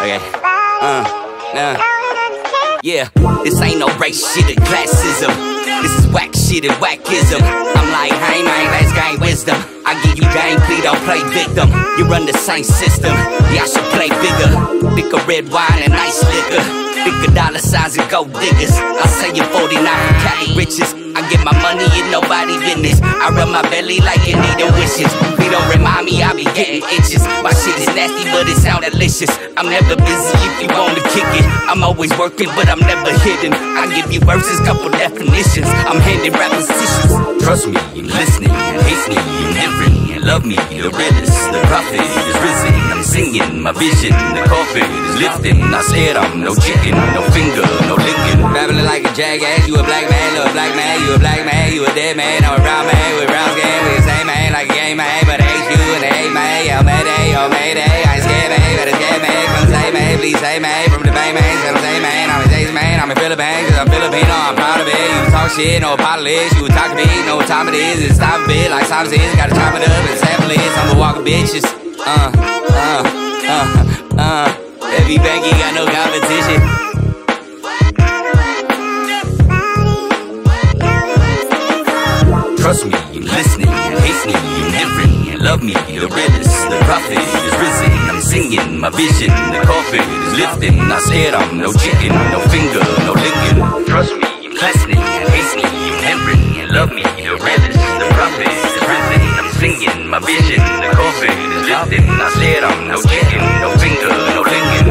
Okay. Yeah, this ain't no race shit or classism. This is whack shit and whackism. I'm like, hey man, let's gain wisdom. I give you game, please don't play victim. You run the same system, yeah, I should play bigger. Pick a red wine and nice liquor. Pick a dollar signs and gold diggers. I say you're 49 from Cali riches. I get my money in nobody business. I rub my belly like it needin' wishes. Please don't remind me, I be getting itches. My shit is nasty, but it sound delicious. I'm never busy if you wanna kick it. I'm always working, but I'm never hidden. I give you verses, couple definitions. I'm handing rap positions. Trust me, you listening, hate me, you different, and love me, the realest. The prophet is risen. I'm singing my vision. The coffin is lifting. I said I'm no chicken, no finger, no licking. Babbling like a jackass. You a black man, no black man. You a black man, you a dead man. I'm a brown man with brown skin. We the same man, like a gay man, but I hate you and they hate me. Yo, mayday, yo, mayday. I ain't scared, man, but it's scared, man. Come say, man, please say, man. From the Bay, man, say, say, man. I'm a Jason, man. I'm in Philippines, cause I'm Filipino. I'm proud of it. You talk shit, no apologies. You talk to me, know what time it is. It's time a bit, like Simon says. Gotta chop it up and sample it. I'm a walking bitches. Baby Becky got no competition. Trust me, you listening, hate me, you different, and love me, the realest. The prophet is risen. I'm singing my vision. The coffin is lifting. I said I'm no chicken, no finger, no licking. Trust me, you listening, hate me, you different, and love me, the realest. The prophet is risen. I'm singing my vision. The coffin is lifting. I said I'm no chicken, no finger, no licking.